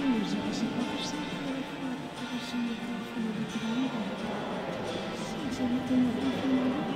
musica si può sentire attraverso il microfono di grande. Sì, se avete il microfono.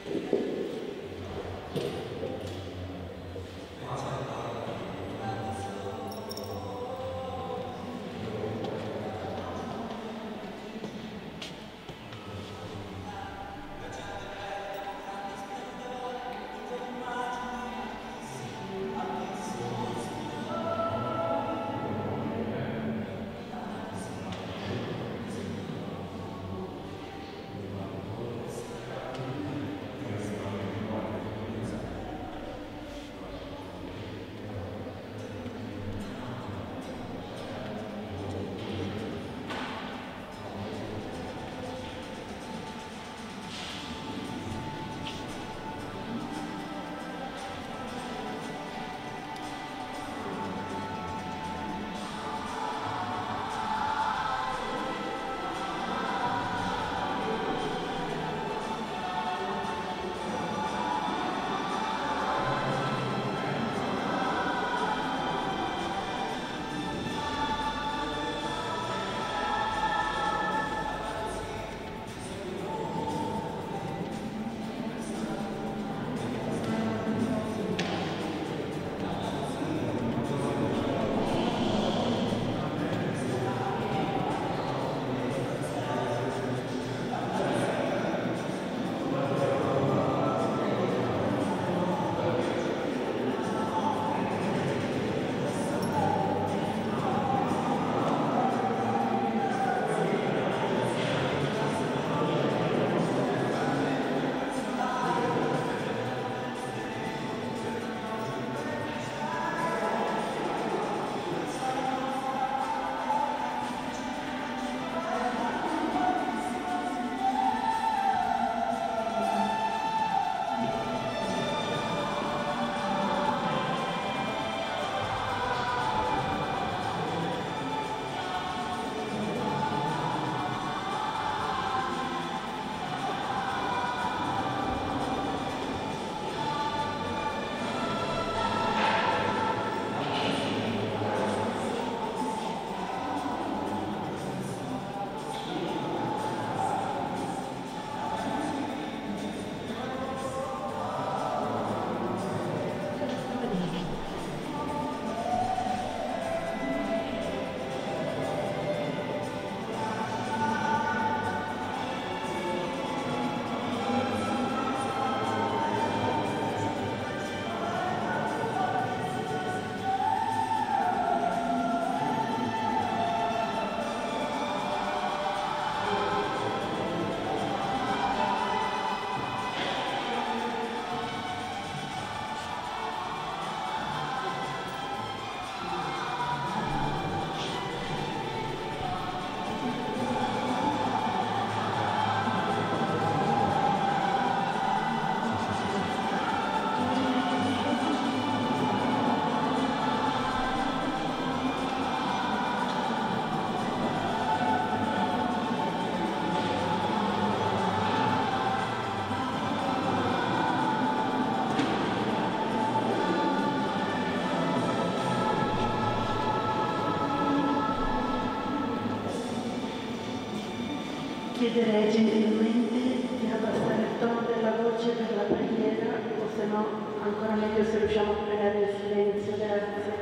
Chiederei gentilmente di abbassare il tono della voce per la preghiera, o se no ancora meglio se riusciamo a pregare in silenzio. Grazie.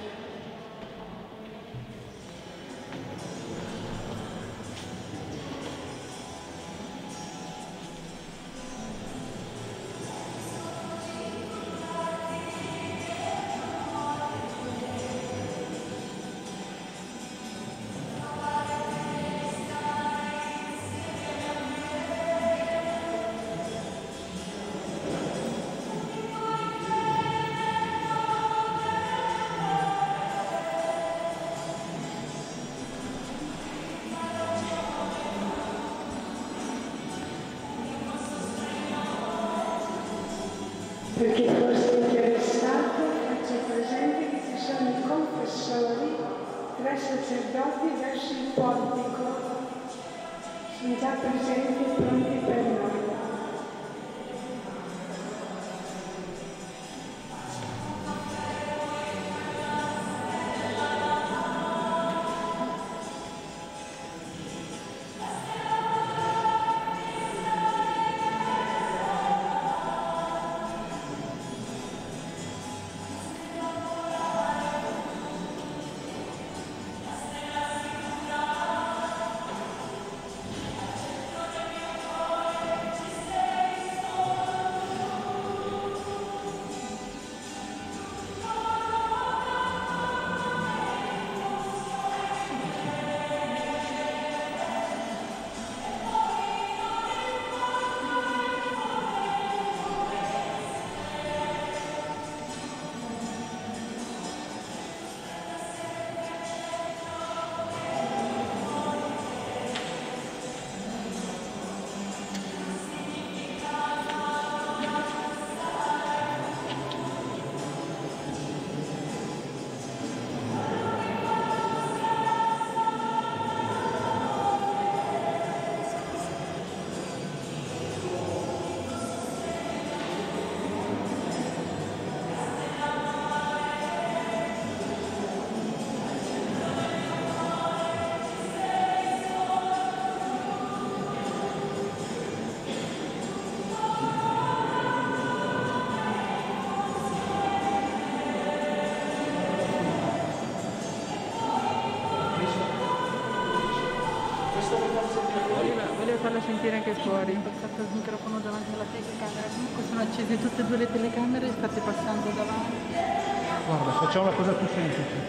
Perché fosse interessato, faccio presente che ci sono i confessori, 3 sacerdoti verso il portico, sono già presenti e pronti per noi. sentire anche fuori. Ho passato il microfono davanti alla telecamera. Comunque sono accese tutte e due le telecamere e state passando davanti. Guarda, facciamo una cosa più semplice.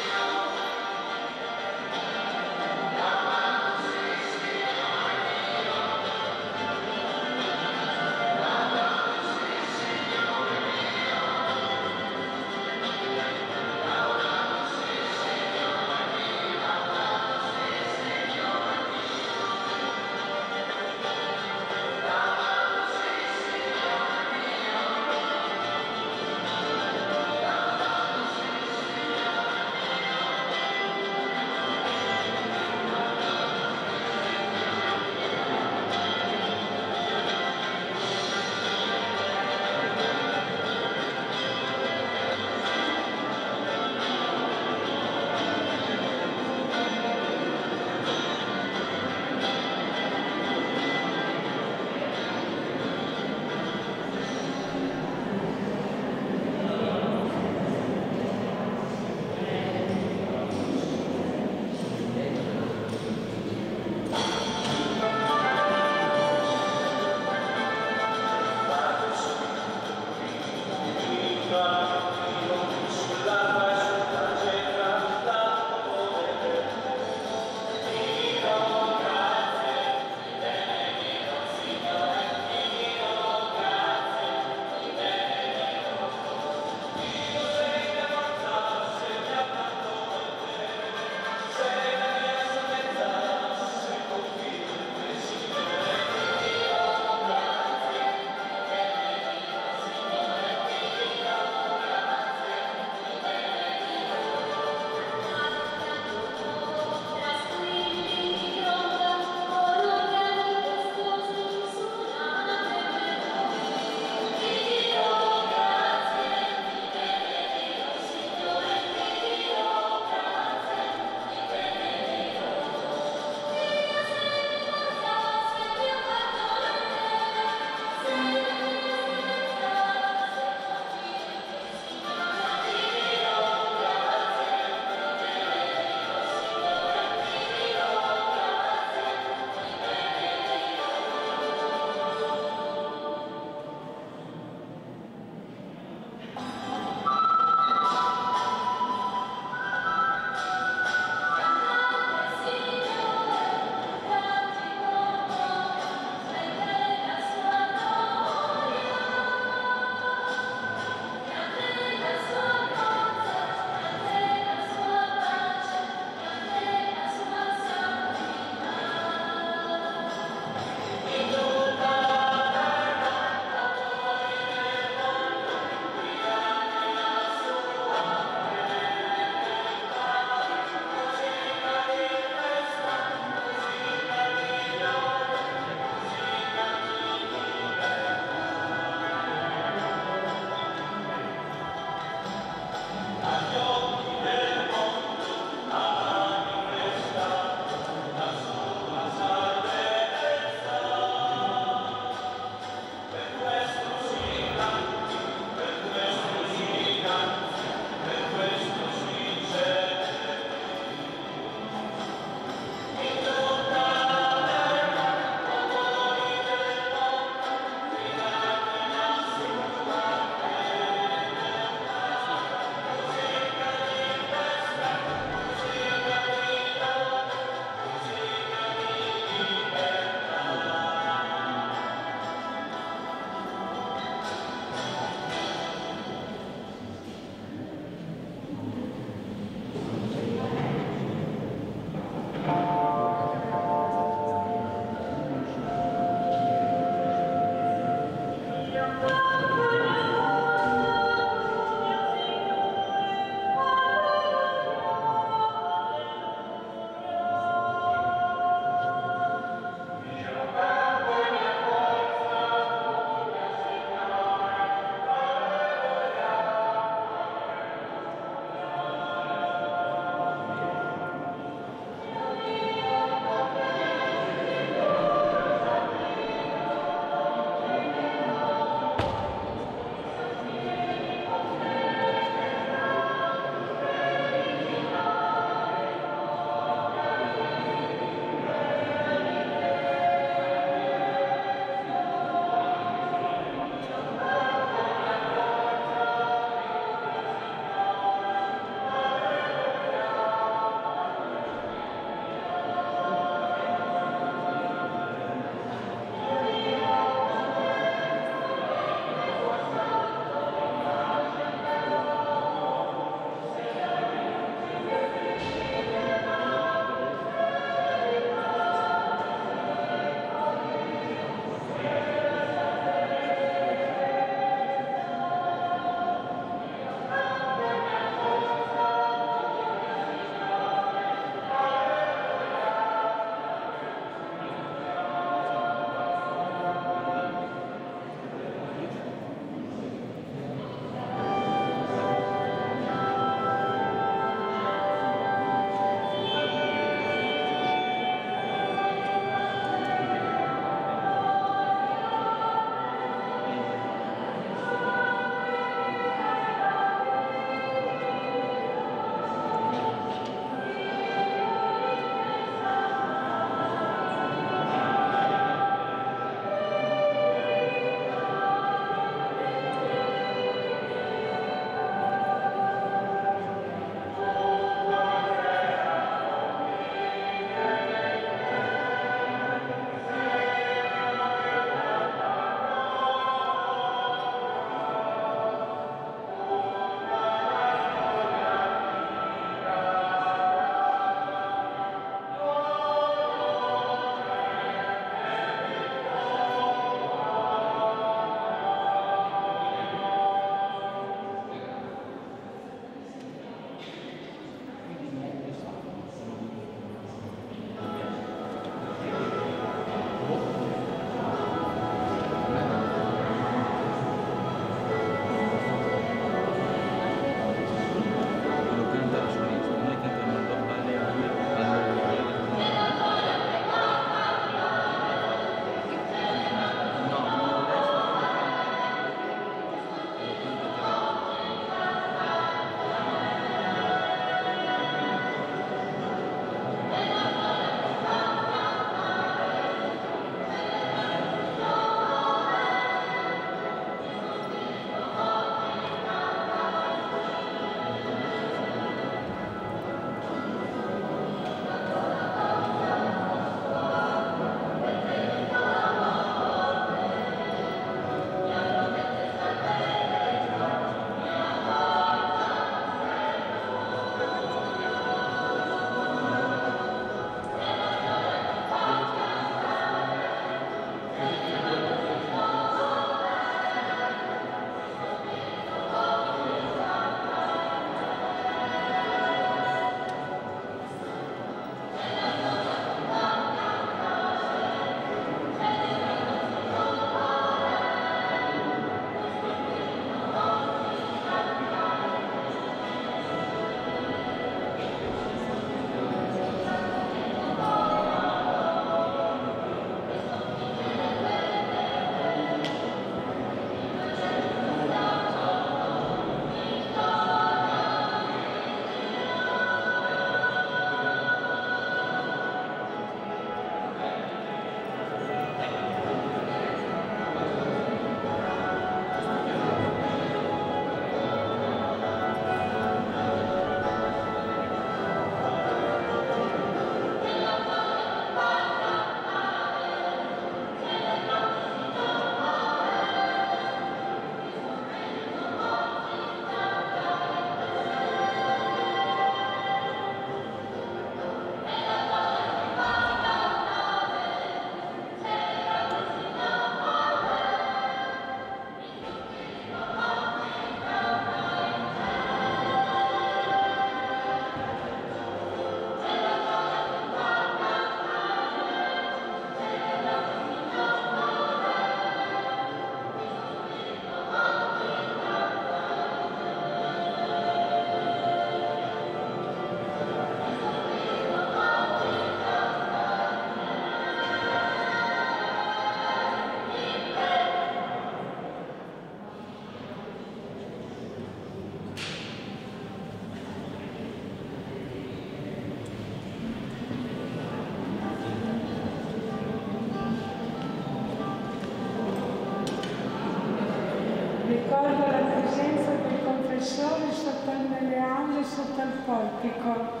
confessore sotto nelle aule, sotto il portico.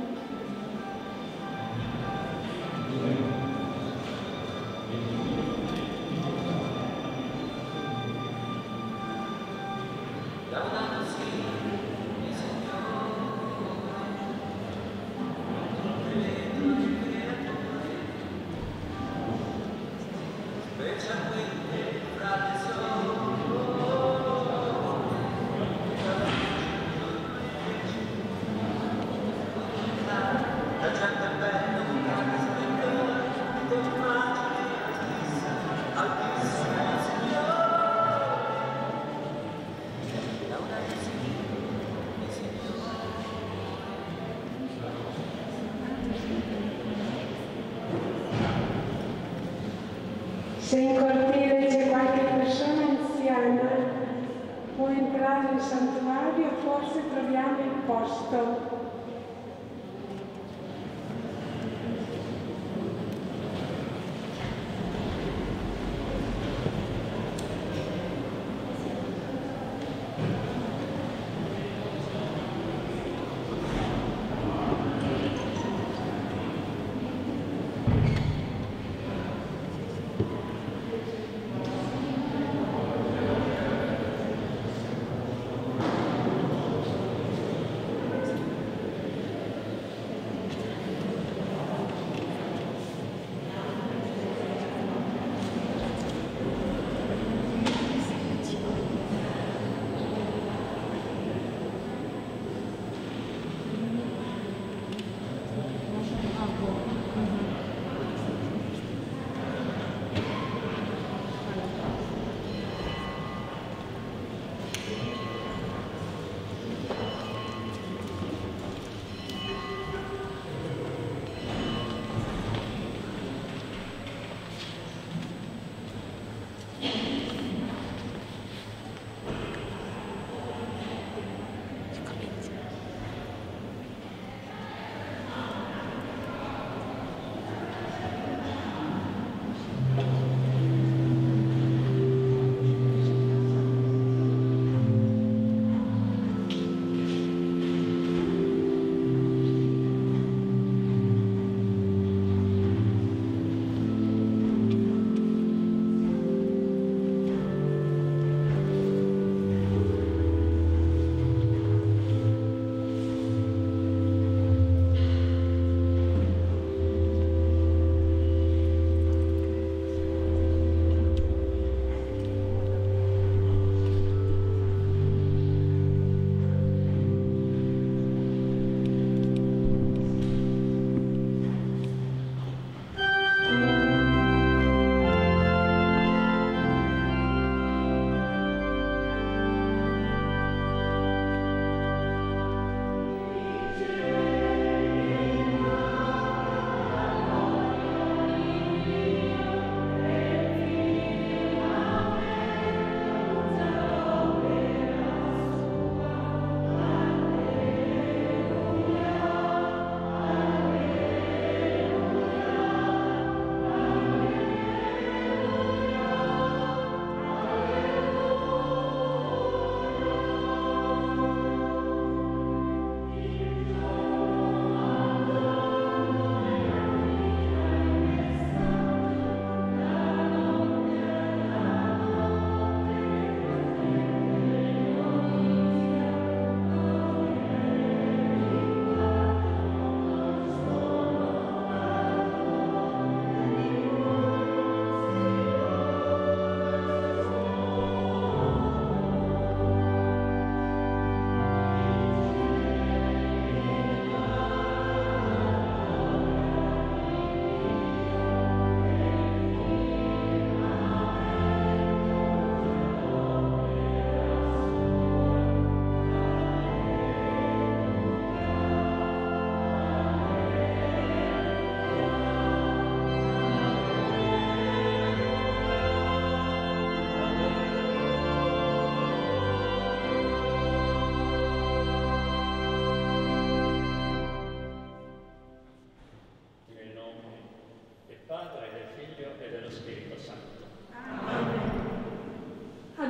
Se in cortile c'è qualche persona anziana, può entrare in santuario, forse troviamo il posto.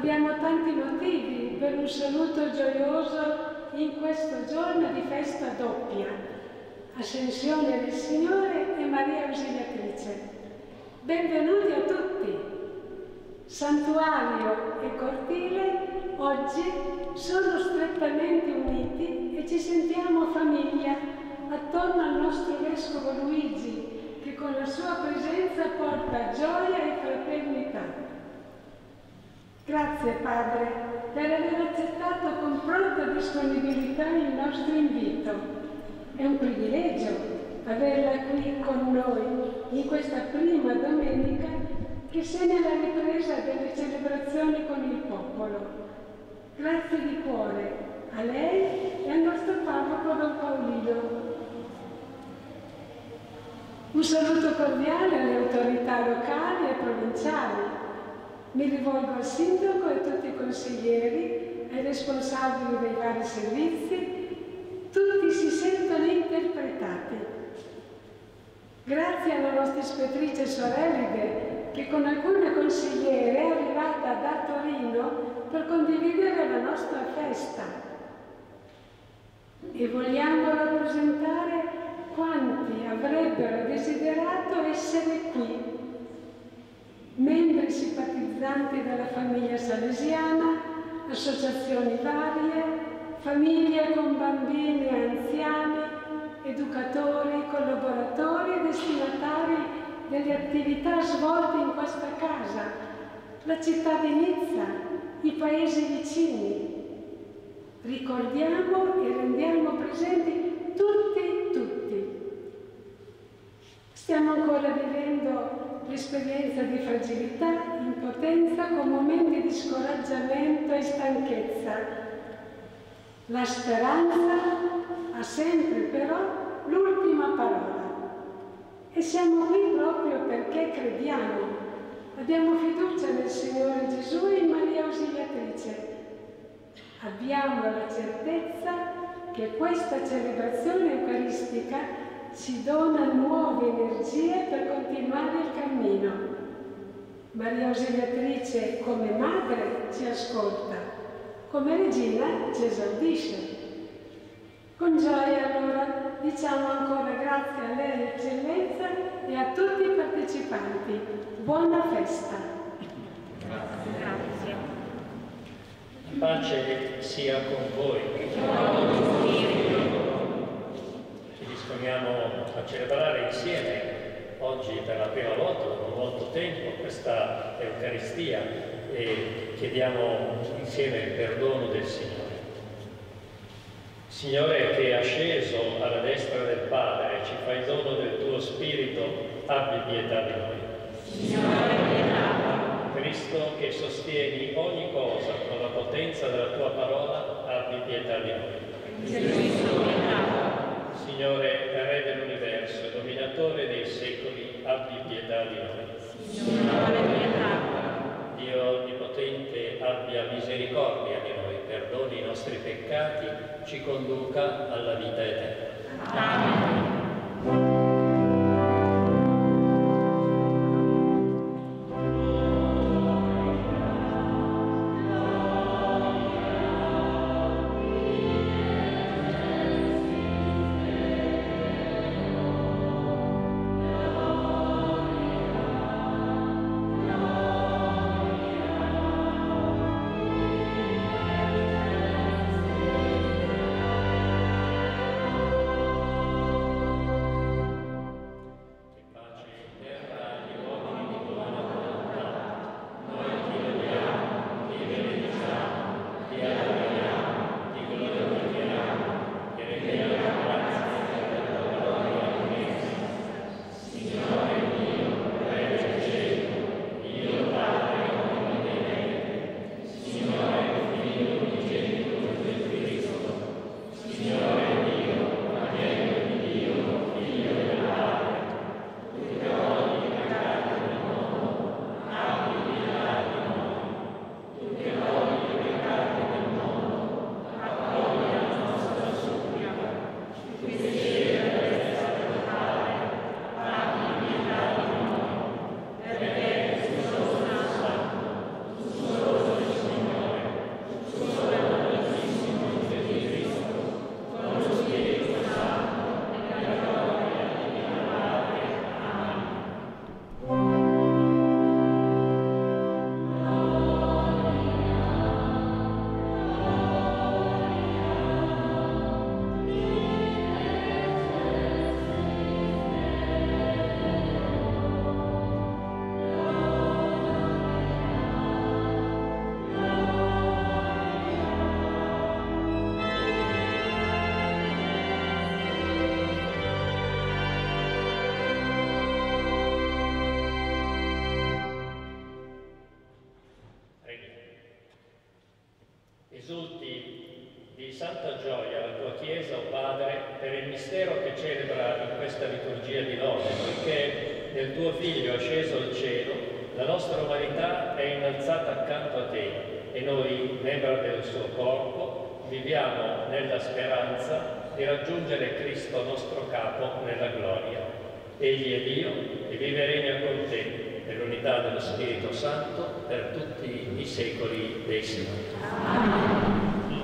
Abbiamo tanti motivi per un saluto gioioso in questo giorno di festa doppia, Ascensione del Signore e Maria Ausiliatrice. Benvenuti a tutti! Santuario e cortile oggi sono strettamente uniti e ci sentiamo famiglia attorno al nostro Vescovo Luigi, che con la sua presenza porta gioia e fraternità. Grazie Padre per aver accettato con pronta disponibilità il nostro invito. È un privilegio averla qui con noi in questa prima domenica che segna la ripresa delle celebrazioni con il popolo. Grazie di cuore a lei e al nostro parroco Don Paolino. Un saluto cordiale alle autorità locali e provinciali. Mi rivolgo al sindaco e a tutti i consiglieri, ai responsabili dei vari servizi. Tutti si sentono interpretati. Grazie alla nostra ispettrice Sorelide, che con alcune consigliere è arrivata da Torino per condividere la nostra festa. E vogliamo rappresentare quanti avrebbero desiderato essere qui. Membri simpatizzanti della famiglia salesiana, associazioni varie, famiglie con bambini e anziani, educatori, collaboratori e destinatari delle attività svolte in questa casa, la città di Nizza, i paesi vicini. Ricordiamo e rendiamo presenti tutti. Stiamo ancora vivendo l'esperienza di fragilità, impotenza con momenti di scoraggiamento e stanchezza. La speranza ha sempre però l'ultima parola. E siamo qui proprio perché crediamo. Abbiamo fiducia nel Signore Gesù e in Maria Ausiliatrice. Abbiamo la certezza che questa celebrazione eucaristica ci dona nuove energie per continuare il cammino. Maria Ausiliatrice come madre ci ascolta, come regina ci esaudisce. Con gioia allora diciamo ancora grazie a lei eccellenza e a tutti i partecipanti. Buona festa! Grazie. La pace sia con voi. Ci disponiamo a celebrare insieme oggi per la prima volta dopo molto tempo questa Eucaristia e chiediamo insieme il perdono del Signore. Signore, che asceso alla destra del Padre ci fai dono del tuo Spirito, abbi pietà di noi. Signore, pietà. Cristo, che sostieni ogni cosa con la potenza della tua parola, abbi pietà di noi. Cristo, pietà. Signore, Re dell'universo e dominatore dei secoli, abbi pietà di noi. Signore, pietà. Dio Onnipotente abbia misericordia di noi, perdoni i nostri peccati, ci conduca alla vita eterna. Amen. Risulti di santa gioia la tua Chiesa, o Padre, per il mistero che celebra in questa liturgia di lode, poiché nel tuo Figlio asceso al cielo la nostra umanità è innalzata accanto a te e noi, membra del suo corpo, viviamo nella speranza di raggiungere Cristo nostro Capo nella gloria. Egli è Dio e vive e regna con te nell'unità dello Spirito Santo per tutti i secoli dei secoli. Amen.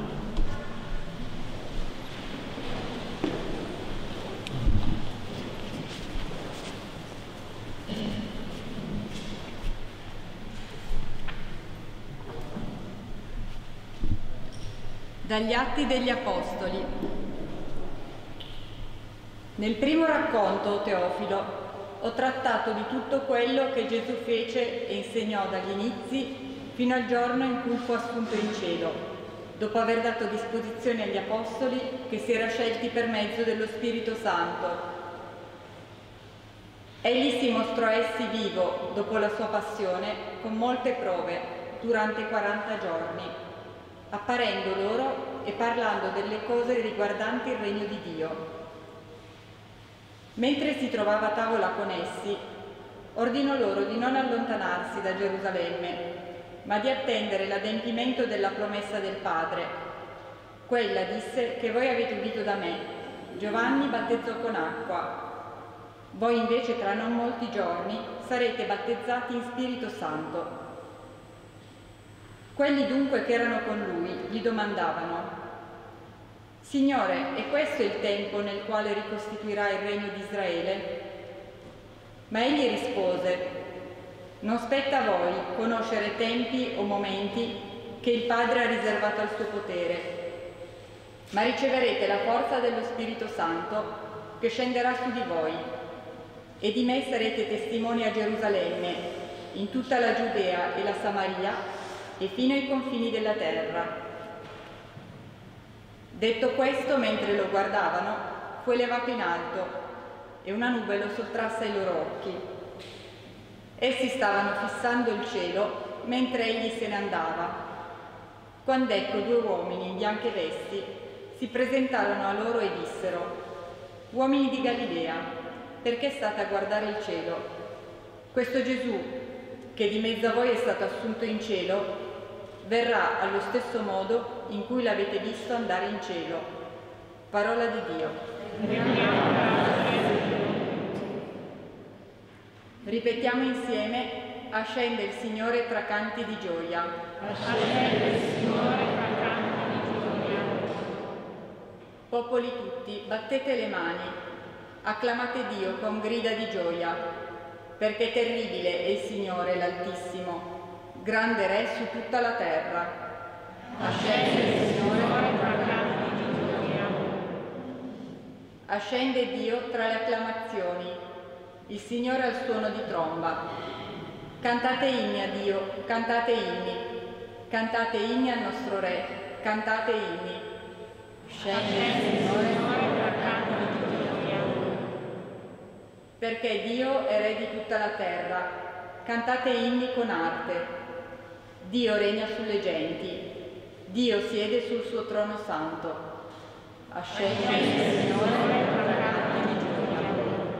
Dagli Atti degli Apostoli. Nel primo racconto, o Teofilo, ho trattato di tutto quello che Gesù fece e insegnò dagli inizi fino al giorno in cui fu assunto in cielo, dopo aver dato disposizione agli Apostoli che si era scelti per mezzo dello Spirito Santo. Egli si mostrò a essi vivo, dopo la sua passione, con molte prove, durante 40 giorni, apparendo loro e parlando delle cose riguardanti il regno di Dio. Mentre si trovava a tavola con essi, ordinò loro di non allontanarsi da Gerusalemme, ma di attendere l'adempimento della promessa del Padre. Quella, disse, che voi avete udito da me. Giovanni battezzò con acqua. Voi invece tra non molti giorni sarete battezzati in Spirito Santo. Quelli dunque che erano con lui gli domandavano: Signore, è questo il tempo nel quale ricostituirà il regno di Israele? Ma egli rispose: non spetta a voi conoscere tempi o momenti che il Padre ha riservato al suo potere, ma riceverete la forza dello Spirito Santo che scenderà su di voi, e di me sarete testimoni a Gerusalemme, in tutta la Giudea e la Samaria e fino ai confini della terra. Detto questo, mentre lo guardavano, fu elevato in alto e una nube lo sottrasse ai loro occhi. Essi stavano fissando il cielo mentre egli se ne andava, quando ecco 2 uomini in bianche vesti si presentarono a loro e dissero: uomini di Galilea, perché state a guardare il cielo? Questo Gesù, che di mezzo a voi è stato assunto in cielo, verrà allo stesso modo in cui l'avete visto andare in cielo. Parola di Dio. Ripetiamo insieme: ascende il Signore tra canti di gioia. Ascende il Signore tra canti di gioia. Popoli tutti, battete le mani, acclamate Dio con grida di gioia, perché terribile è il Signore l'Altissimo, grande Re su tutta la terra. Ascende il Signore tra canti di gioia. Ascende Dio tra le acclamazioni, il Signore al suono di tromba. Cantate inni a Dio, cantate inni al nostro Re, cantate inni. Scende il Signore tra canti di gioia. Perché Dio è Re di tutta la terra, cantate inni con arte. Dio regna sulle genti, Dio siede sul suo trono santo. Ascende il Signore tra canti di gioia.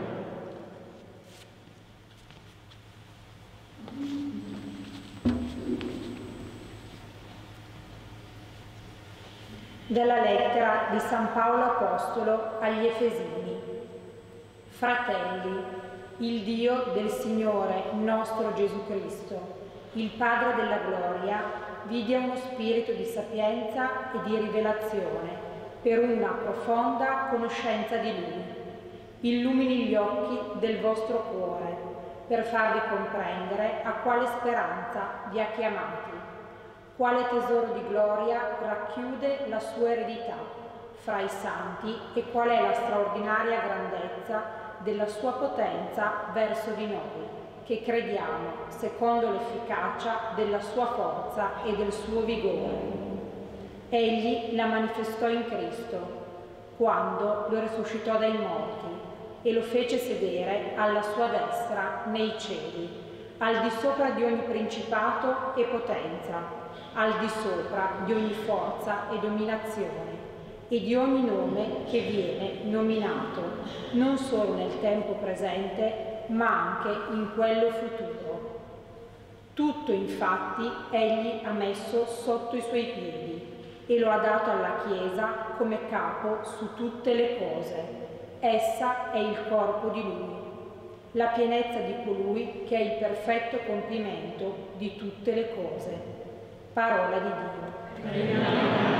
Dalla lettera di San Paolo Apostolo agli Efesini. Fratelli, il Dio del Signore nostro Gesù Cristo, il Padre della gloria, vi dia uno spirito di sapienza e di rivelazione per una profonda conoscenza di Lui. Illumini gli occhi del vostro cuore per farvi comprendere a quale speranza vi ha chiamati, quale tesoro di gloria racchiude la sua eredità fra i santi e qual è la straordinaria grandezza della sua potenza verso di noi, che crediamo secondo l'efficacia della sua forza e del suo vigore. Egli la manifestò in Cristo, quando lo risuscitò dai morti e lo fece sedere alla sua destra nei cieli, al di sopra di ogni principato e potenza, al di sopra di ogni forza e dominazione e di ogni nome che viene nominato, non solo nel tempo presente, ma anche in quello futuro. Tutto, infatti, egli ha messo sotto i suoi piedi e lo ha dato alla Chiesa come capo su tutte le cose. Essa è il corpo di Lui, la pienezza di colui che è il perfetto compimento di tutte le cose. Parola di Dio.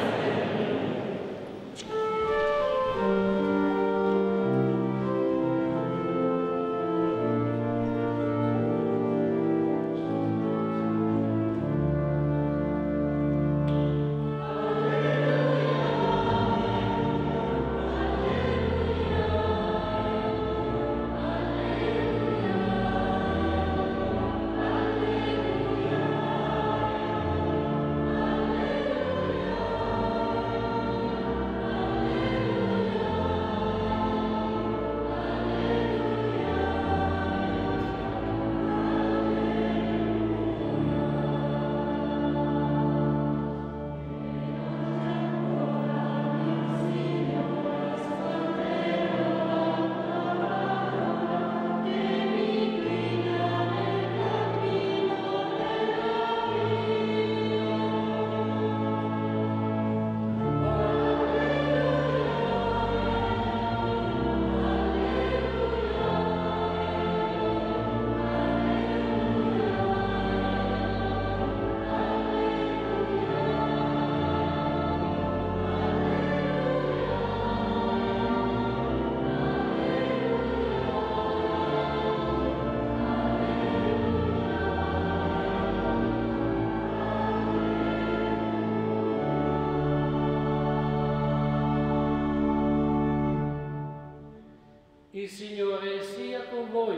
Il Signore sia con voi.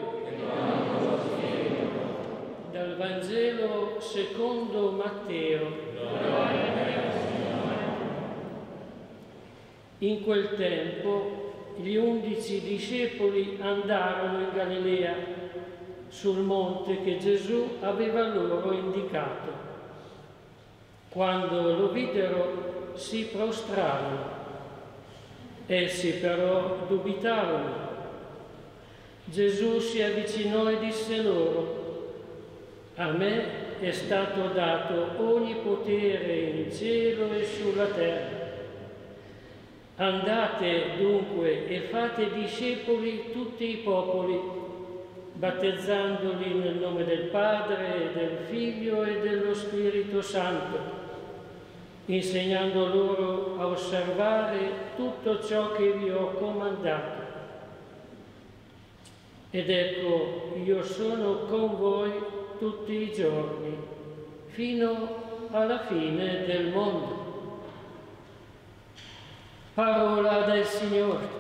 Dal Vangelo secondo Matteo. In quel tempo gli 11 discepoli andarono in Galilea, sul monte che Gesù aveva loro indicato. Quando lo videro si prostrarono. Essi però dubitarono. Gesù si avvicinò e disse loro: a me è stato dato ogni potere in cielo e sulla terra. Andate dunque e fate discepoli tutti i popoli, battezzandoli nel nome del Padre e del Figlio e dello Spirito Santo, insegnando loro a osservare tutto ciò che vi ho comandato. Ed ecco, io sono con voi tutti i giorni, fino alla fine del mondo. Parola del Signore.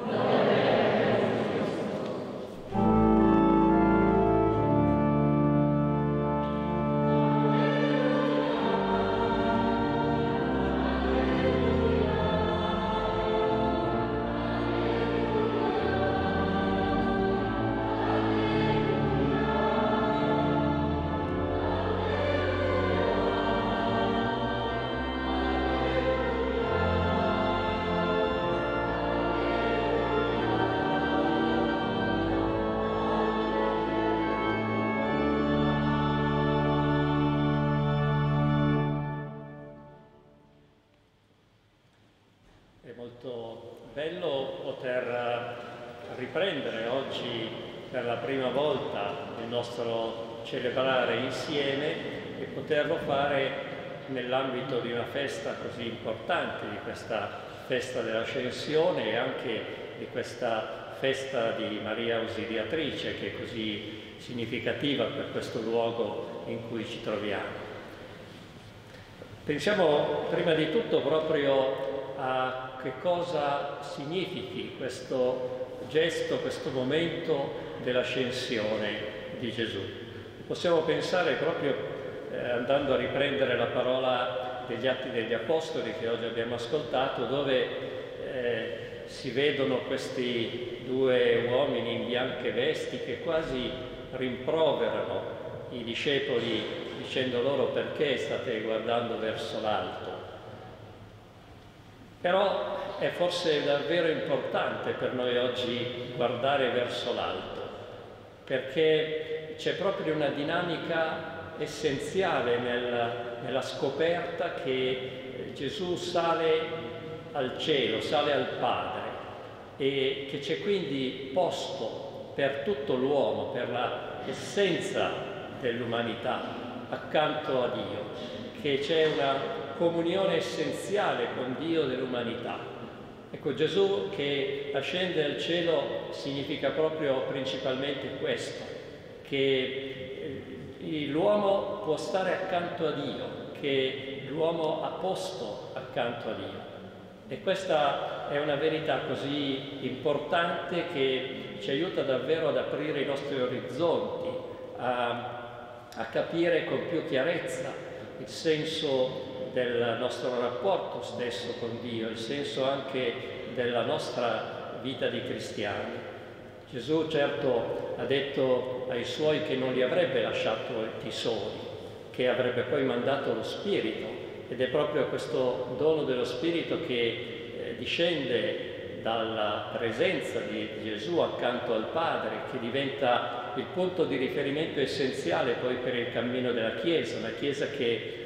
È molto bello poter riprendere oggi per la prima volta il nostro celebrare insieme e poterlo fare nell'ambito di una festa così importante, di questa festa dell'Ascensione e anche di questa festa di Maria Ausiliatrice, che è così significativa per questo luogo in cui ci troviamo. Pensiamo prima di tutto proprio a che cosa significhi questo gesto, questo momento dell'ascensione di Gesù. Possiamo pensare proprio, andando a riprendere la parola degli Atti degli Apostoli che oggi abbiamo ascoltato, dove si vedono questi due uomini in bianche vesti che quasi rimproverano i discepoli dicendo loro: perché state guardando verso l'alto? Però è forse davvero importante per noi oggi guardare verso l'alto, perché c'è proprio una dinamica essenziale nella scoperta che Gesù sale al cielo, sale al Padre, e che c'è quindi posto per tutto l'uomo, per l'essenza dell'umanità, accanto a Dio, che c'è una comunione essenziale con Dio dell'umanità. Ecco, Gesù che ascende al cielo significa proprio principalmente questo, che l'uomo può stare accanto a Dio, che l'uomo ha posto accanto a Dio. E questa è una verità così importante che ci aiuta davvero ad aprire i nostri orizzonti, a capire con più chiarezza il senso del nostro rapporto stesso con Dio, il senso anche della nostra vita di cristiani. Gesù certo ha detto ai Suoi che non li avrebbe lasciati soli, che avrebbe poi mandato lo Spirito, ed è proprio questo dono dello Spirito che discende dalla presenza di Gesù accanto al Padre, che diventa il punto di riferimento essenziale poi per il cammino della Chiesa, una Chiesa che,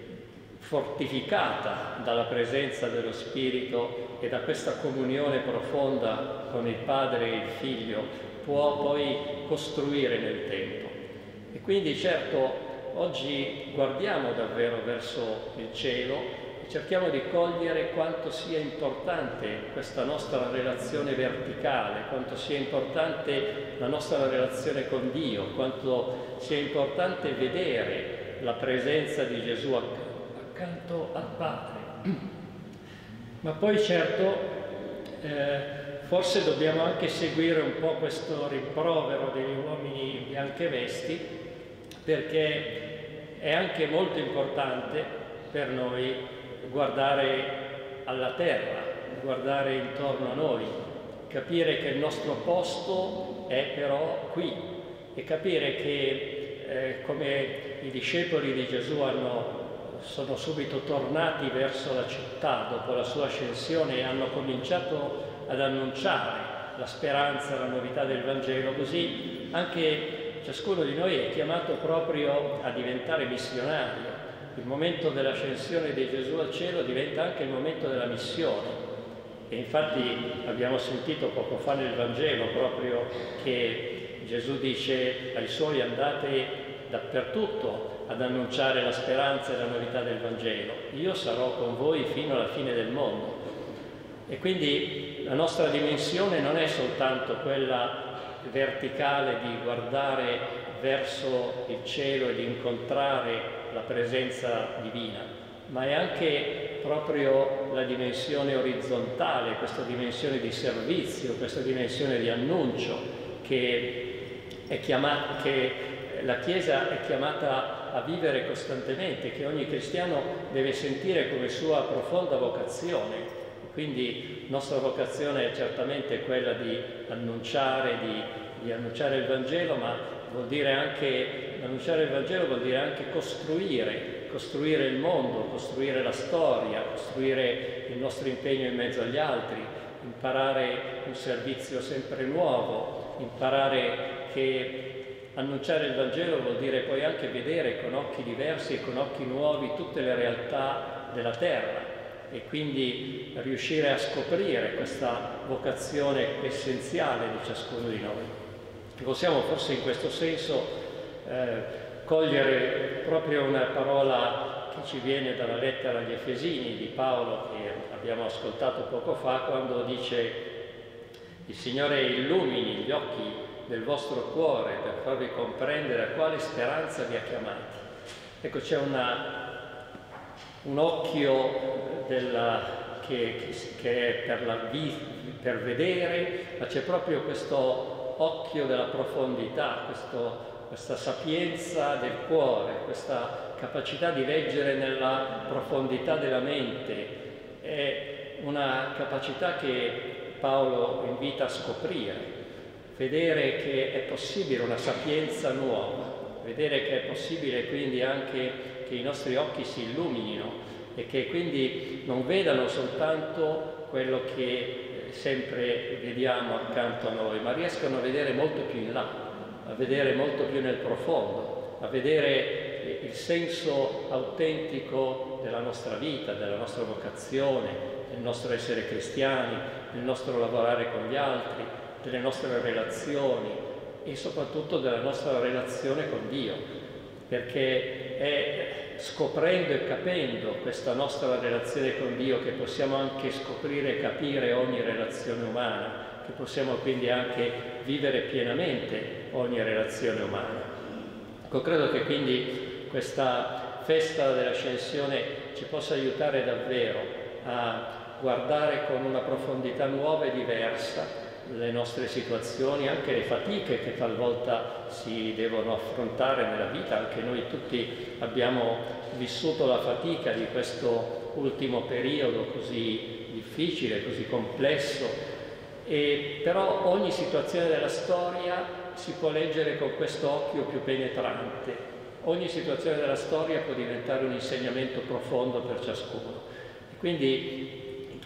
fortificata dalla presenza dello Spirito e da questa comunione profonda con il Padre e il Figlio, può poi costruire nel tempo. E quindi certo oggi guardiamo davvero verso il cielo e cerchiamo di cogliere quanto sia importante questa nostra relazione verticale, quanto sia importante la nostra relazione con Dio, quanto sia importante vedere la presenza di Gesù accanto al Padre. Ma poi certo forse dobbiamo anche seguire un po' questo rimprovero degli uomini in bianche vesti, perché è anche molto importante per noi guardare alla terra, guardare intorno a noi, capire che il nostro posto è però qui, e capire che come i discepoli di Gesù sono subito tornati verso la città dopo la sua ascensione e hanno cominciato ad annunciare la speranza, la novità del Vangelo, così anche ciascuno di noi è chiamato proprio a diventare missionario. Il momento dell'ascensione di Gesù al cielo diventa anche il momento della missione. E infatti abbiamo sentito poco fa nel Vangelo proprio che Gesù dice ai Suoi: andate dappertutto ad annunciare la speranza e la novità del Vangelo. Io sarò con voi fino alla fine del mondo. E quindi la nostra dimensione non è soltanto quella verticale di guardare verso il cielo e di incontrare la presenza divina, ma è anche proprio la dimensione orizzontale, questa dimensione di servizio, questa dimensione di annuncio che la Chiesa è chiamata a vivere costantemente, che ogni cristiano deve sentire come sua profonda vocazione. Quindi nostra vocazione è certamente quella di annunciare il Vangelo, ma annunciare il Vangelo vuol dire anche costruire il mondo, costruire la storia, costruire il nostro impegno in mezzo agli altri, imparare un servizio sempre nuovo, imparare che annunciare il Vangelo vuol dire poi anche vedere con occhi diversi e con occhi nuovi tutte le realtà della terra, e quindi riuscire a scoprire questa vocazione essenziale di ciascuno di noi. Possiamo forse in questo senso cogliere proprio una parola che ci viene dalla lettera agli Efesini di Paolo, che abbiamo ascoltato poco fa, quando dice: il Signore illumini gli occhi del vostro cuore per farvi comprendere a quale speranza vi ha chiamati. Ecco, c'è un occhio che è per vedere, ma c'è proprio questo occhio della profondità, questa sapienza del cuore, questa capacità di leggere nella profondità della mente. È una capacità che Paolo invita a scoprire, vedere che è possibile una sapienza nuova, vedere che è possibile quindi anche che i nostri occhi si illuminino e che quindi non vedano soltanto quello che sempre vediamo accanto a noi, ma riescano a vedere molto più in là, a vedere molto più nel profondo, a vedere il senso autentico della nostra vita, della nostra vocazione, del nostro essere cristiani, del nostro lavorare con gli altri, delle nostre relazioni e soprattutto della nostra relazione con Dio, perché è scoprendo e capendo questa nostra relazione con Dio che possiamo anche scoprire e capire ogni relazione umana, che possiamo quindi anche vivere pienamente ogni relazione umana. Ecco, credo che quindi questa festa dell'Ascensione ci possa aiutare davvero a guardare con una profondità nuova e diversa le nostre situazioni, anche le fatiche che talvolta si devono affrontare nella vita. Anche noi tutti abbiamo vissuto la fatica di questo ultimo periodo così difficile, così complesso, e però ogni situazione della storia si può leggere con questo occhio più penetrante. Ogni situazione della storia può diventare un insegnamento profondo per ciascuno. E quindi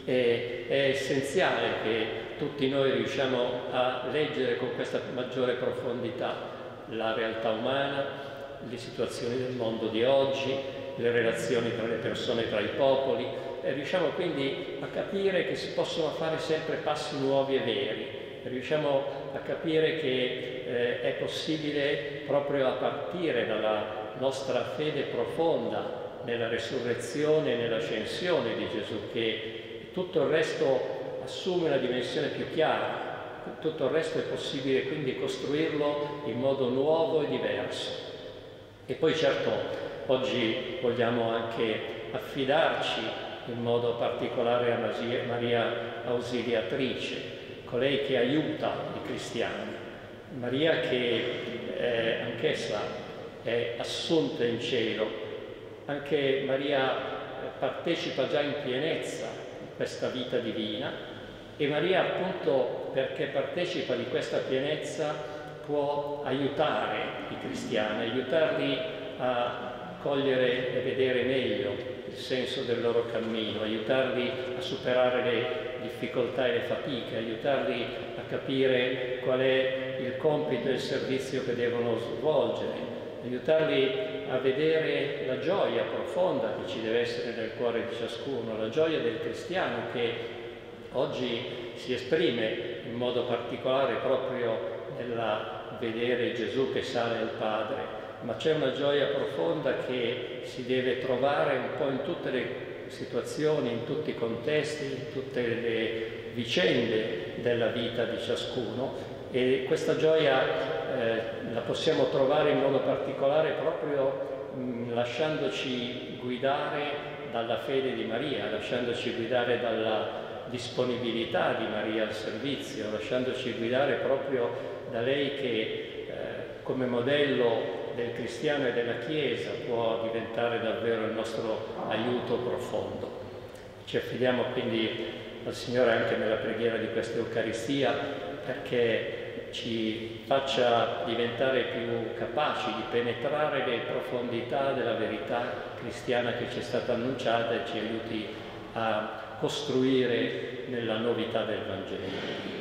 è essenziale che tutti noi riusciamo a leggere con questa maggiore profondità la realtà umana, le situazioni del mondo di oggi, le relazioni tra le persone, tra i popoli, e riusciamo quindi a capire che si possono fare sempre passi nuovi e veri, riusciamo a capire che è possibile, proprio a partire dalla nostra fede profonda nella resurrezione e nell'ascensione di Gesù, che tutto il resto assume una dimensione più chiara, tutto il resto è possibile quindi costruirlo in modo nuovo e diverso. E poi certo oggi vogliamo anche affidarci in modo particolare a Maria Ausiliatrice, colei che aiuta i cristiani, Maria che anch'essa è assunta in cielo, anche Maria partecipa già in pienezza di questa vita divina, e Maria, appunto perché partecipa di questa pienezza, può aiutare i cristiani, aiutarli a cogliere e vedere meglio il senso del loro cammino, aiutarli a superare le difficoltà e le fatiche, aiutarli a capire qual è il compito e il servizio che devono svolgere, aiutarli a vedere la gioia profonda che ci deve essere nel cuore di ciascuno, la gioia del cristiano che oggi si esprime in modo particolare proprio nella vedere Gesù che sale al Padre, ma c'è una gioia profonda che si deve trovare un po' in tutte le situazioni, in tutti i contesti, in tutte le vicende della vita di ciascuno, e questa gioia la possiamo trovare in modo particolare proprio lasciandoci guidare dalla fede di Maria, lasciandoci guidare dalla disponibilità di Maria al servizio, lasciandoci guidare proprio da lei che come modello del cristiano e della Chiesa può diventare davvero il nostro aiuto profondo. Ci affidiamo quindi al Signore anche nella preghiera di questa Eucaristia, perché ci faccia diventare più capaci di penetrare le profondità della verità cristiana che ci è stata annunciata e ci aiuti a costruire nella novità del Vangelo.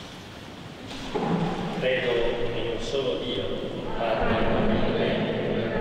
Credo in un solo Dio, Padre Onnipotente,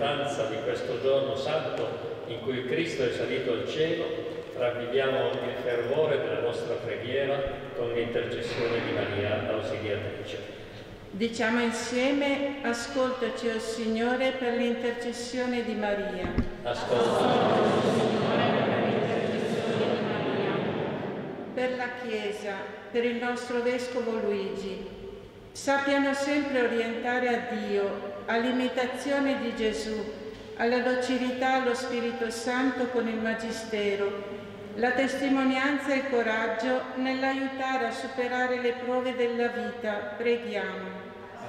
vicinanza di questo giorno santo in cui Cristo è salito al cielo, ravviviamo il fervore della nostra preghiera con l'intercessione di Maria, ausiliatrice. Diciamo insieme: ascoltaci, o Signore, per l'intercessione di Maria. Per la Chiesa, per il nostro Vescovo Luigi, sappiano sempre orientare a Dio, all'imitazione di Gesù, alla docilità allo Spirito Santo con il Magistero, la testimonianza e il coraggio nell'aiutare a superare le prove della vita. Preghiamo.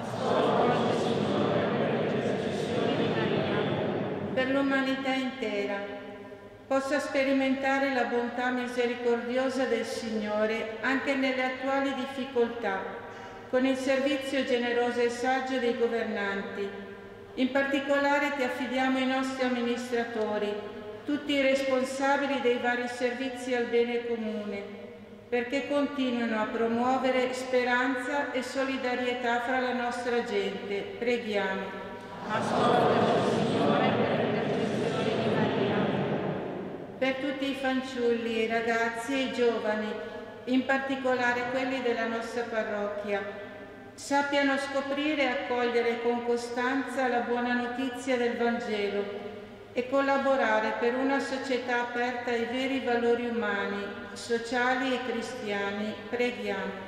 Per l'umanità intera possa sperimentare la bontà misericordiosa del Signore anche nelle attuali difficoltà, con il servizio generoso e saggio dei governanti. In particolare ti affidiamo i nostri amministratori, tutti i responsabili dei vari servizi al bene comune, perché continuino a promuovere speranza e solidarietà fra la nostra gente. Preghiamo. Ascoltaci, Signore, per l'intercessione di Maria. Per tutti i fanciulli, i ragazzi e i giovani, in particolare quelli della nostra parrocchia, sappiano scoprire e accogliere con costanza la buona notizia del Vangelo e collaborare per una società aperta ai veri valori umani, sociali e cristiani. Preghiamo.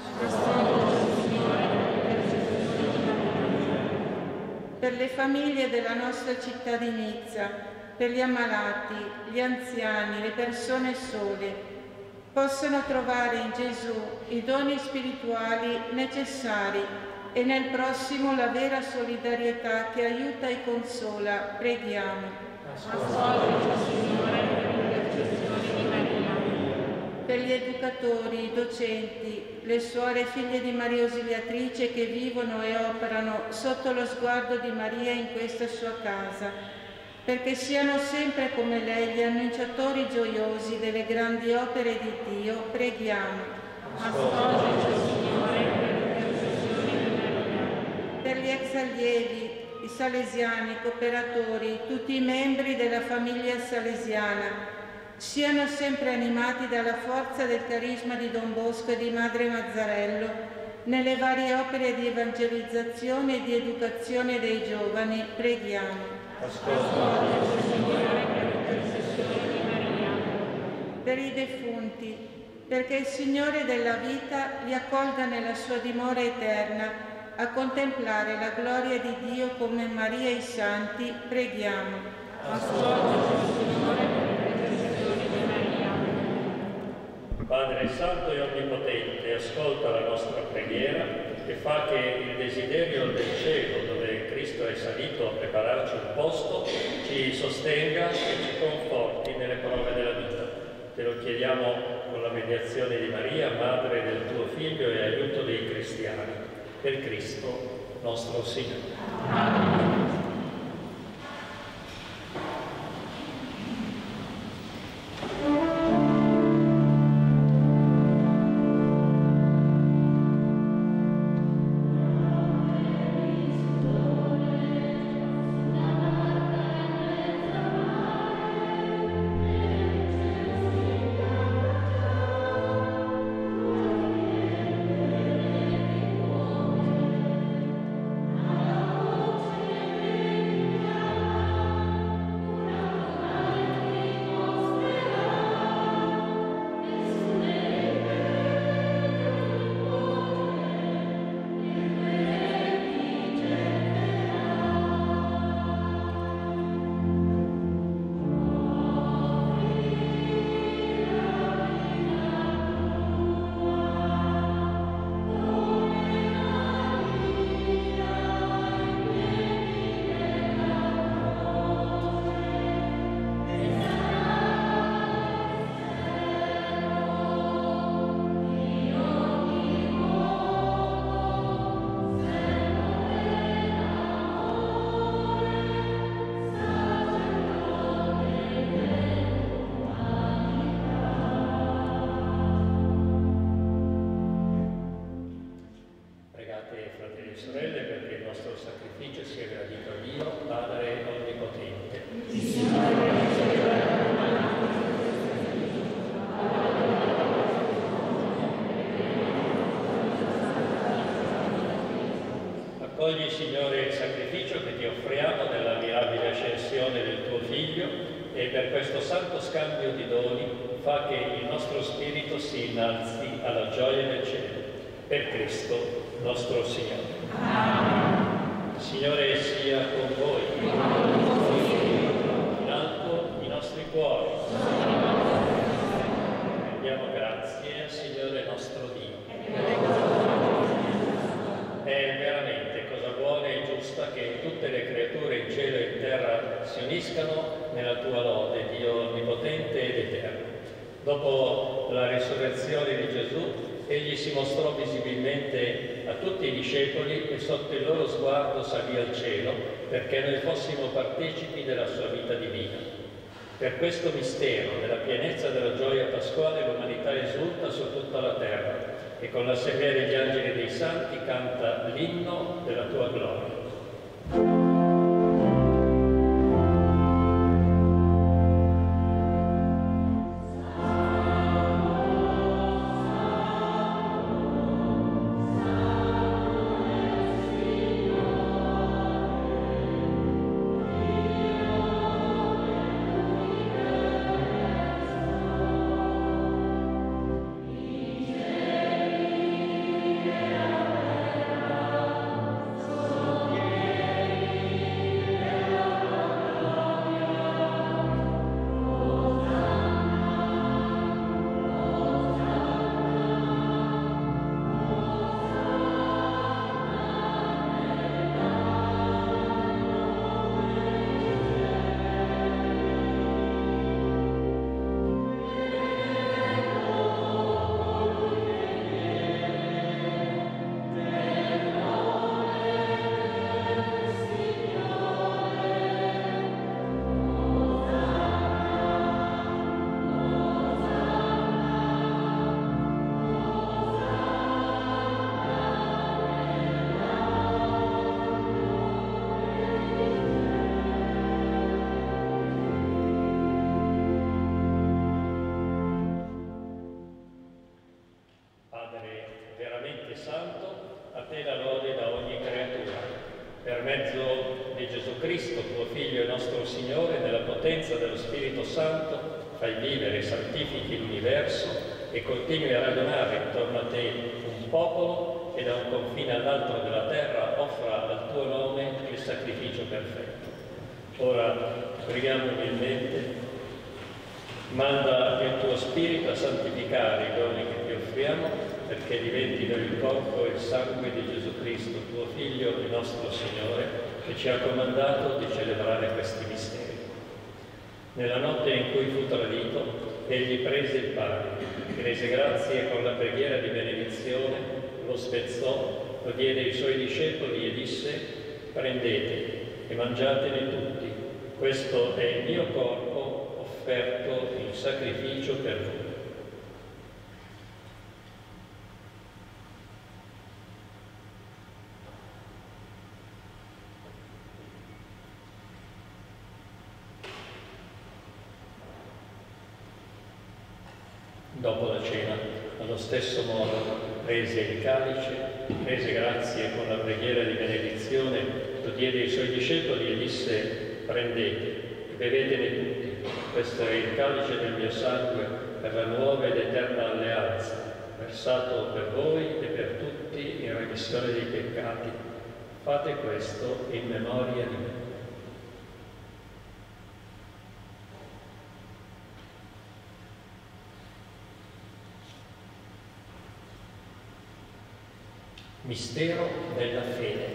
Per le famiglie della nostra città di Nizza, per gli ammalati, gli anziani, le persone sole, possano trovare in Gesù i doni spirituali necessari e nel prossimo la vera solidarietà che aiuta e consola. Preghiamo. Ascoltaci, Signore, per l'intercessione di Maria. Per gli educatori, i docenti, le suore figlie di Maria Ausiliatrice che vivono e operano sotto lo sguardo di Maria in questa sua casa, perché siano sempre come lei gli annunciatori gioiosi delle grandi opere di Dio. Preghiamo. Ascoltaci, Signore, per l'intercessione di Maria. Per gli ex allievi, i salesiani, i cooperatori, tutti i membri della famiglia salesiana, siano sempre animati dalla forza del carisma di Don Bosco e di Madre Mazzarello nelle varie opere di evangelizzazione e di educazione dei giovani. Preghiamo. Ascoltaci, Signore, per l'intercessione di Maria. Per i defunti, perché il Signore della vita li accolga nella sua dimora eterna a contemplare la gloria di Dio come Maria e i santi. Preghiamo. Ascoltaci, Signore, per l'intercessione di Maria. Padre Santo e Onnipotente, ascolta la nostra preghiera e fa che il desiderio del cielo, dove Cristo è salito a prepararci un posto, ci sostenga e ci conforti nelle prove della vita. Te lo chiediamo con la mediazione di Maria, Madre del tuo Figlio e aiuto dei cristiani. Per Cristo nostro Signore. Amen. Fratelli e sorelle, perché il nostro sacrificio sia gradito a Dio, Padre Onnipotente. Accogli, Signore, il sacrificio che ti offriamo nella mirabile ascensione del tuo Figlio e per questo santo scambio di doni fa che il nostro spirito si innalzi alla gioia del cielo. Per Cristo nostro Signore. Amen. Il Signore sia con voi. In alto i nostri cuori. Rendiamo grazie al Signore nostro Dio. È veramente cosa buona e giusta che tutte le creature in cielo e in terra si uniscano nella tua lode, Dio onnipotente ed eterno. Dopo la risurrezione di Gesù, egli si mostrò visibilmente a tutti i discepoli e sotto il loro sguardo salì al cielo perché noi fossimo partecipi della sua vita divina. Per questo mistero della pienezza della gioia pasquale l'umanità esulta su tutta la terra e con l'assemblea degli angeli e dei santi canta l'inno della tua gloria. E continui a radunare intorno a te un popolo che da un confine all'altro della terra offra al tuo nome il sacrificio perfetto. Ora preghiamo umilmente, manda il tuo Spirito a santificare i doni che ti offriamo perché diventino il corpo e il sangue di Gesù Cristo, tuo Figlio e nostro Signore, che ci ha comandato di celebrare questi misteri. Nella notte in cui fu tradito, egli prese il pane, rese grazie con la preghiera di benedizione, lo spezzò, lo diede ai suoi discepoli e disse: prendete e mangiatene tutti, questo è il mio corpo offerto in sacrificio per voi. Dopo la cena, allo stesso modo, prese il calice, rese grazie con la preghiera di benedizione, lo diede ai suoi discepoli e disse: prendete e bevetene tutti, questo è il calice del mio sangue per la nuova ed eterna alleanza, versato per voi e per tutti in remissione dei peccati. Fate questo in memoria di me. Mistero della fede.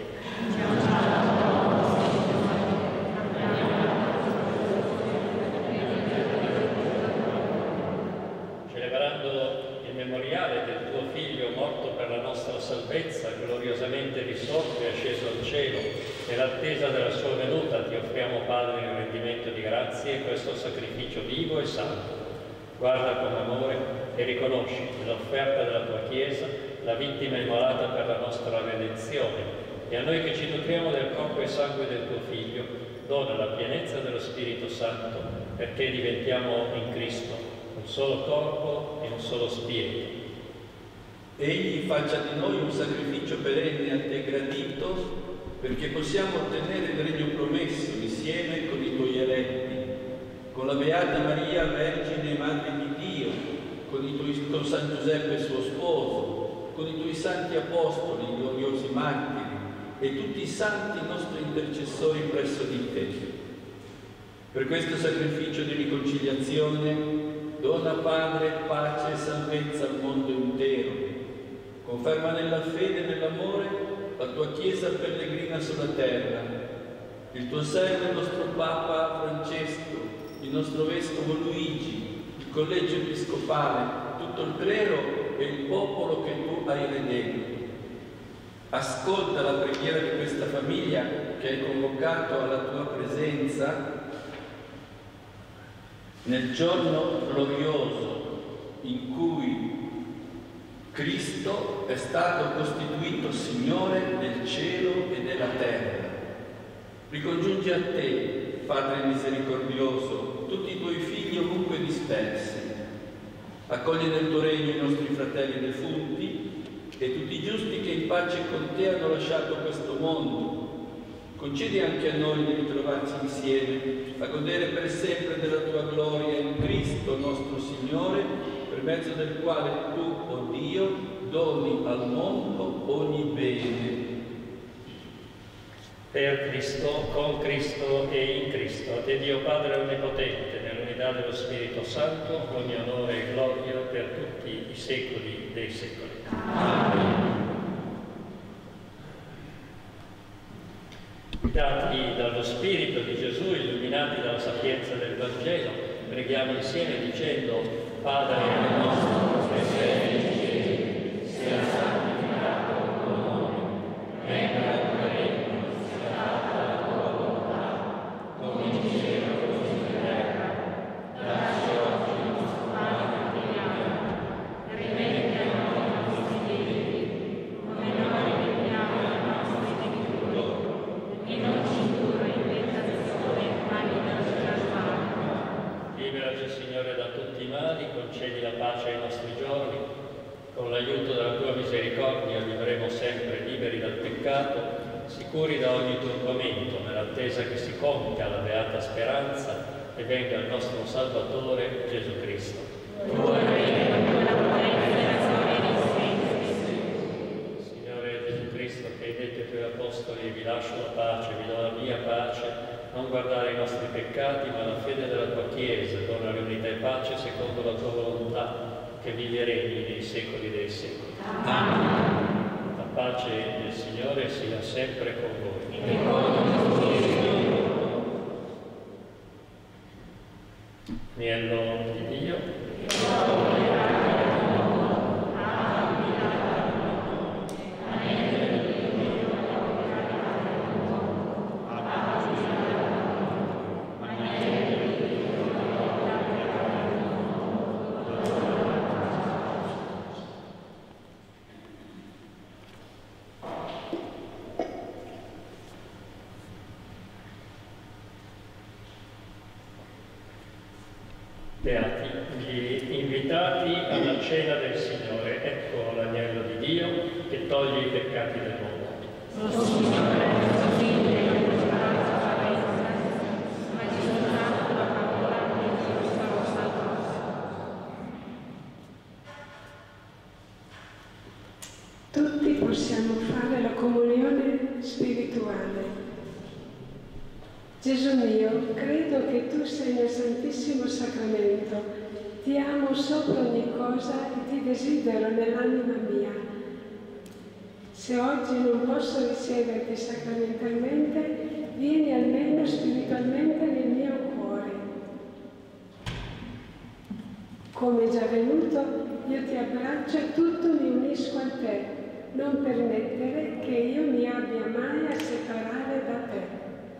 Celebrando il memoriale del tuo Figlio morto per la nostra salvezza, gloriosamente risorto e asceso al cielo, nell'attesa della sua venuta ti offriamo, Padre, in rendimento di grazie questo sacrificio vivo e santo. Guarda con amore e riconosci nell'offerta della tua Chiesa la vittima immolata per la nostra redenzione, e a noi che ci nutriamo del corpo e sangue del tuo Figlio, dona la pienezza dello Spirito Santo, perché diventiamo in Cristo un solo corpo e un solo Spirito. Egli faccia di noi un sacrificio perenne a te gradito, perché possiamo ottenere il regno promesso insieme con i tuoi eletti, con la Beata Maria, Vergine e Madre di Dio, con San Giuseppe suo sposo, con i tuoi santi apostoli, i gloriosi martiri e tutti i santi nostri intercessori presso di te. Per questo sacrificio di riconciliazione dona, Padre, pace e salvezza al mondo intero. Conferma nella fede e nell'amore la tua Chiesa pellegrina sulla terra, il tuo servo, il nostro Papa Francesco, il nostro Vescovo Luigi, il Collegio Episcopale, tutto il clero e il popolo che tu hai redento. Ascolta la preghiera di questa famiglia che hai convocato alla tua presenza nel giorno glorioso in cui Cristo è stato costituito Signore del cielo e della terra. Ricongiungi a te, Padre misericordioso, tutti i tuoi figli ovunque dispersi. Accogli nel tuo regno i nostri fratelli defunti e tutti i giusti che in pace con te hanno lasciato questo mondo. Concedi anche a noi di ritrovarci insieme, a godere per sempre della tua gloria in Cristo nostro Signore, per mezzo del quale tu, o Dio, doni al mondo ogni bene. Per Cristo, con Cristo e in Cristo, a te Dio Padre Onnipotente, nell'unità dello Spirito Santo, ogni onore e gloria per tutti i secoli dei secoli. Amen. Guidati dallo Spirito di Gesù, illuminati dalla sapienza del Vangelo, preghiamo insieme dicendo: Padre nostro che sei nei cieli, sia santificato il tuo nome, venga il tuo regno, sia fatta la tua volontà, come in cielo così in terra. Dacci oggi il nostro pane quotidiano, e rimetti a noi i nostri debiti, come noi rimettiamo ai nostri debitori. E non ci indurre in tentazione, ma liberaci dal male. Liberaci, Signore, da tutti i mali, concedi la pace ai nostri giorni. Con l'aiuto della tua misericordia vivremo sempre liberi dal peccato, sicuri da ogni turbamento, nell'attesa che si compia la beata speranza e venga il nostro Salvatore Gesù Cristo. Signore Gesù Cristo, che hai detto ai tuoi apostoli: vi lascio la pace, vi do la mia pace, non guardare i nostri peccati, ma la fede della tua Chiesa, dona l'unità e pace secondo la tua volontà, che vivi e regni nei secoli dei secoli. Amen. La pace del Signore sia sempre con voi. Agnello di Dio. Beati gli invitati alla cena del Signore. Ecco l'agnello di Dio che toglie i peccati del mondo. Tutti possiamo fare la comunione spirituale. Gesù mio, credo che tu sei nel Santissimo Sacramento, ti amo sopra ogni cosa e ti desidero nell'anima mia. Se oggi non posso riceverti sacramentalmente, vieni almeno spiritualmente nel mio cuore. Come è già venuto, io ti abbraccio e tutto mi unisco a te, non permettere che io mi abbia mai a separare da te.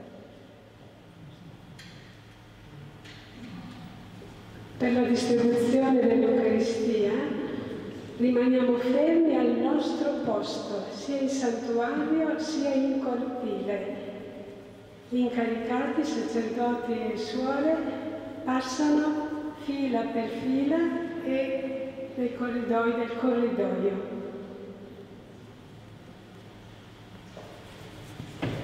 Per la distribuzione dell'Eucaristia rimaniamo fermi al nostro posto, sia in santuario sia in cortile. Gli incaricati, sacerdoti e suore, passano fila per fila e nei corridoi del corridoio.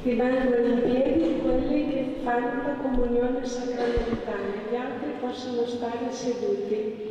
Rimangono in piedi quelli che fanno la comunione sacramentale, gli altri possono stare seduti.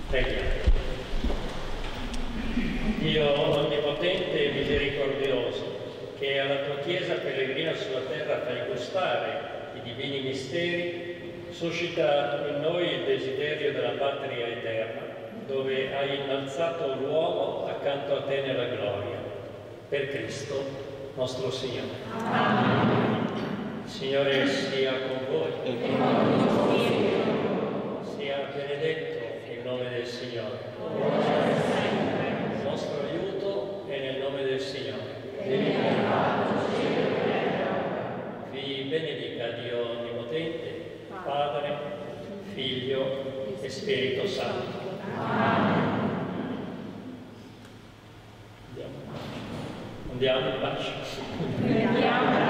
Preghiamo. Dio onnipotente e misericordioso, che alla tua Chiesa peregrina sulla terra fai gustare i divini misteri, suscita in noi il desiderio della patria eterna, dove hai innalzato l'uomo accanto a te nella gloria. Per Cristo nostro Signore. Amen. Il Signore sia con voi. Sia benedetto il nome del Signore. Il nostro aiuto è nel nome del Signore. Vi benedica Dio Onnipotente, Padre, Figlio e Spirito Santo. Andiamo in pace.